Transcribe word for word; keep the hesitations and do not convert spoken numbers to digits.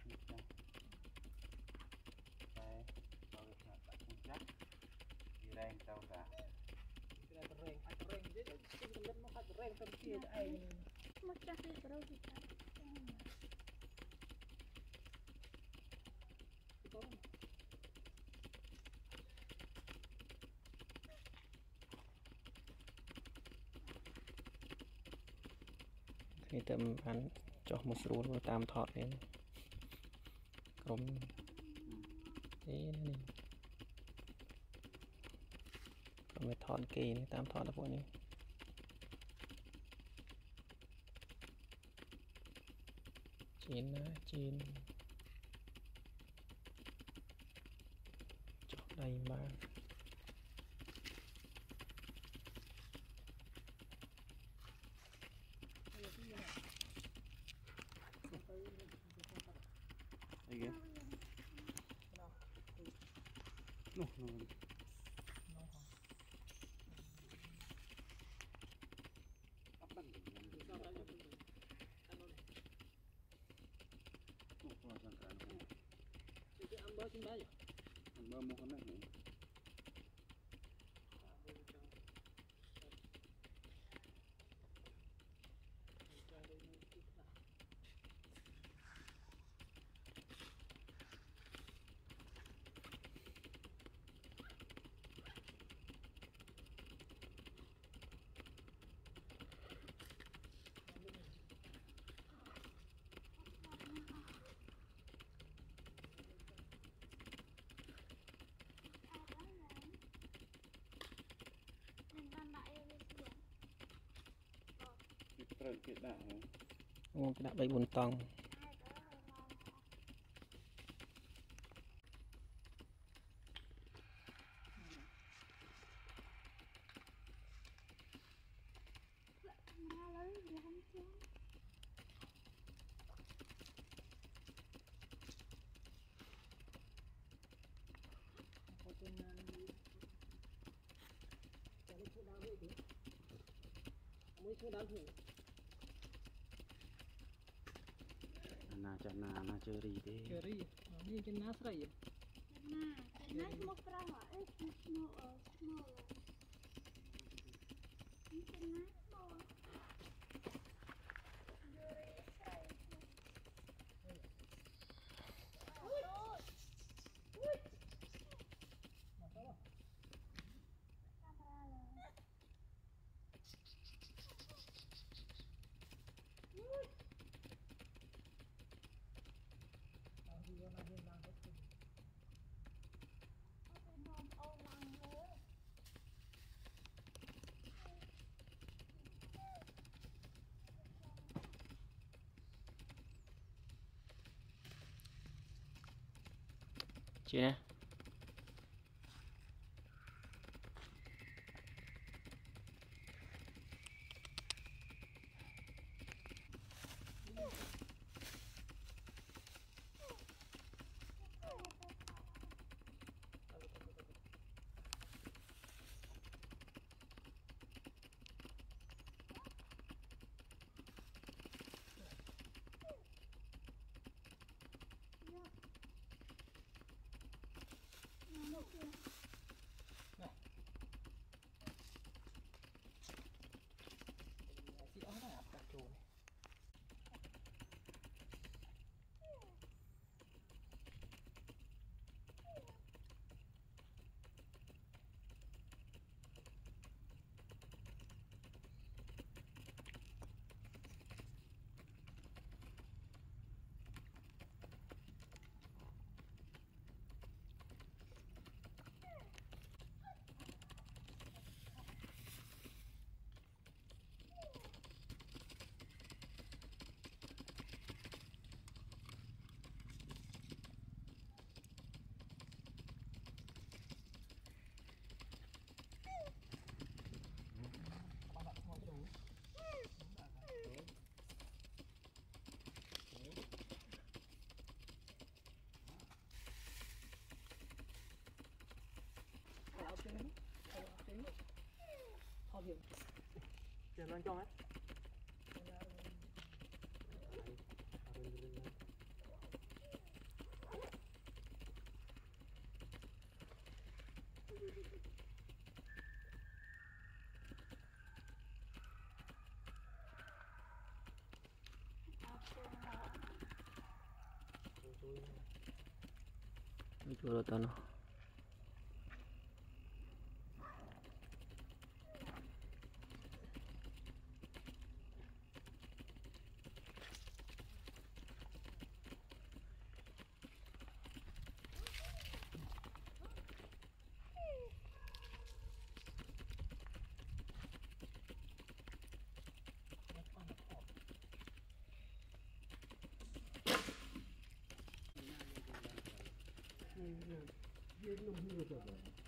đây tao được là tại không chắc đi ren tao cả cái này ren ai ren chứ cái cái nó phải ren trong kia cho ai mất chắc đi đâu thì thì tầm ăn cho một số vào tam thọt đấy cũng thế này còn cái thọt kỳ này tam thọt là bộ này chín chín cho đây mà đây kìa no no ăn bơ trên đấy ăn bơ một con này cái cái đạn ô cái đã bay bốn tông na Janna na cherry deh cherry ini jenis apa ya nah karena semua perawa eh semua semua ini karena semua chị nè chị đó là cả chuột Jangan loncong eh. Jual tanah. Dia belum hidup apa?